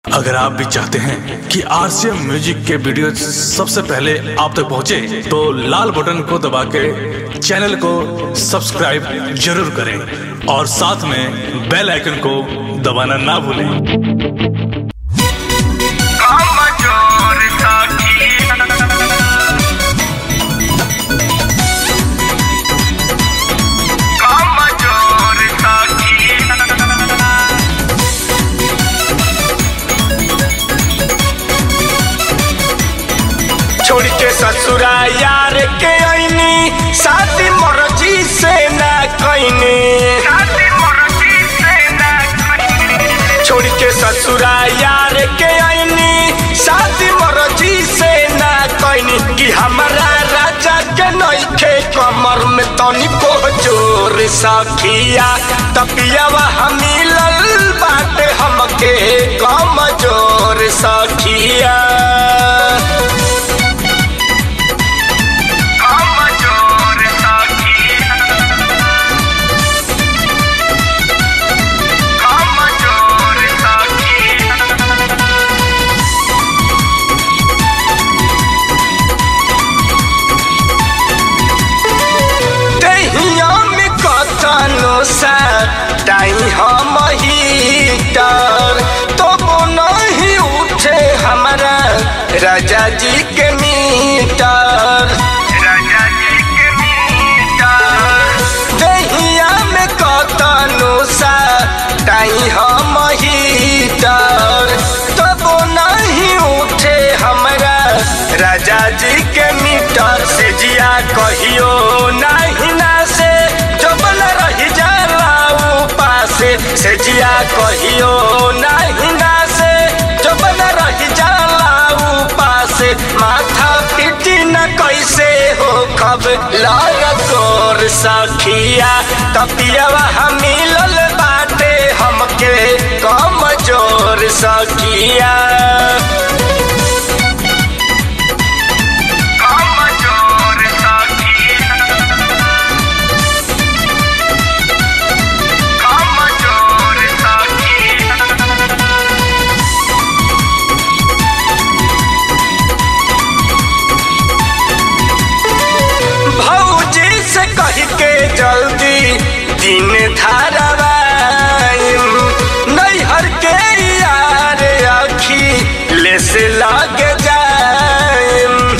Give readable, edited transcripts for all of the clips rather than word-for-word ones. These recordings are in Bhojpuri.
अगर आप भी चाहते हैं कि आरसीएम म्यूजिक के वीडियो सबसे पहले आप तक पहुंचे, तो लाल बटन को दबा के चैनल को सब्सक्राइब जरूर करें और साथ में बेल आइकन को दबाना ना भूलें। छोड़ के ससुरा यार के आईनी, शादी मर्जी से ना कईनी। छोड़ के ससुरा यार के आईनी, शादी मर्जी से ना कईनी। कि हमारा राजा के नइखे कमर में तनिको जोर सखिया, तपियावा मिलल बाटे हमके कमजोर सखिया। टाइम हम हीटर तो वो नहीं उठे हमारा राजा जी के मीटर। दहिया में कतनो सा टाइम हम हीटर तो वो नहीं उठे हमारा राजा जी के मीटर। से जिया कहियो नहीं ना से जो बन रही जा से जिया कहियो नहीं ना से जो बन रही जाला उपास। माथा पीटी न कैसे हो कब लाग तोर सखिया, तपियावा मिलल बाटे हमके कमजोर सखिया। जल्दी दिन धारावाई नैहर के यार आखी ले से लग जाए।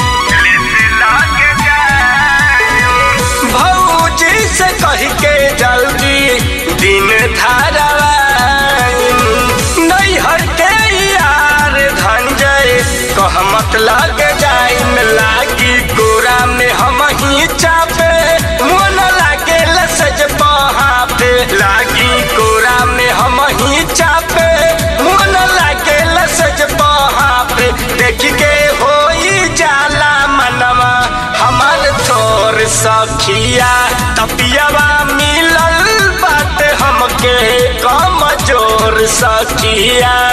भौजी से कह के जल्दी दिन धारावाई नैहर के यार धंजय कहमत लग जाए। लागी गोरा में हम ही चापे मन लागे लसज बहापे। लागी गोरा में हम ही चापे मन लागे लसज बहापे। देख के होई जाला मनवा हमार थोर सखिया, तपियावा मिलल बाटे हमके कमजोर सखिया।